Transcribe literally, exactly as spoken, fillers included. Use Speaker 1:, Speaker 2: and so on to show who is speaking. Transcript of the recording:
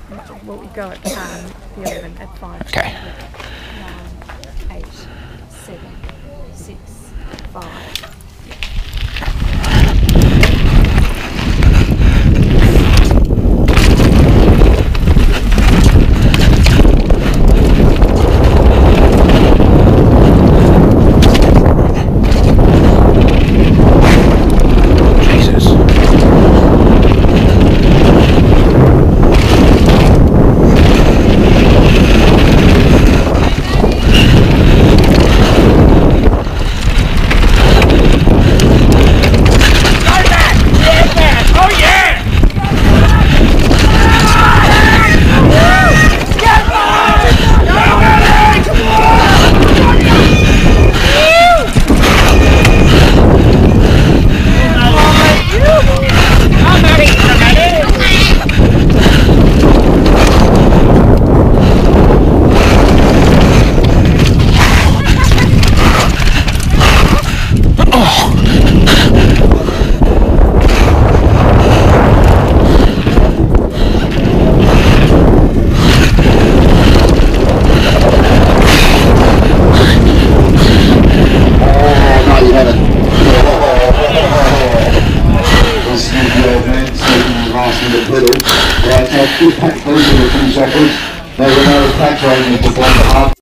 Speaker 1: Well, we go at um, the eleven at five.
Speaker 2: Okay.
Speaker 1: Nine, eight, seven, six, five.
Speaker 3: Right, now, two pack those are the finish offers. There were no pack rating for one half.